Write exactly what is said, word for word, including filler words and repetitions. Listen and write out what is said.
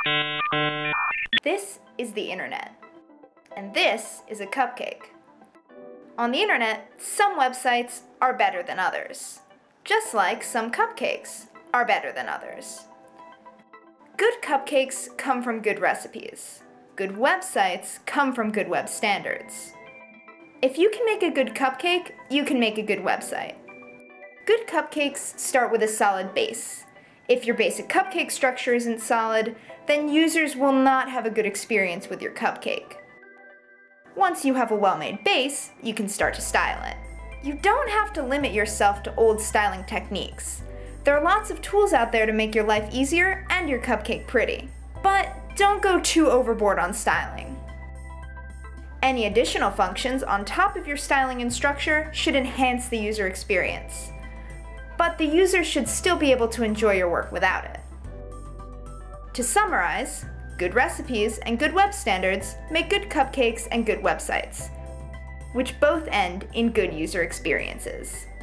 This is the internet, and this is a cupcake. On the internet, some websites are better than others, just like some cupcakes are better than others. Good cupcakes come from good recipes. Good websites come from good web standards. If you can make a good cupcake, you can make a good website. Good cupcakes start with a solid base. If your basic cupcake structure isn't solid, then users will not have a good experience with your cupcake. Once you have a well-made base, you can start to style it. You don't have to limit yourself to old styling techniques. There are lots of tools out there to make your life easier and your cupcake pretty. But don't go too overboard on styling. Any additional functions on top of your styling and structure should enhance the user experience. But the user should still be able to enjoy your work without it. To summarize, good recipes and good web standards make good cupcakes and good websites, which both end in good user experiences.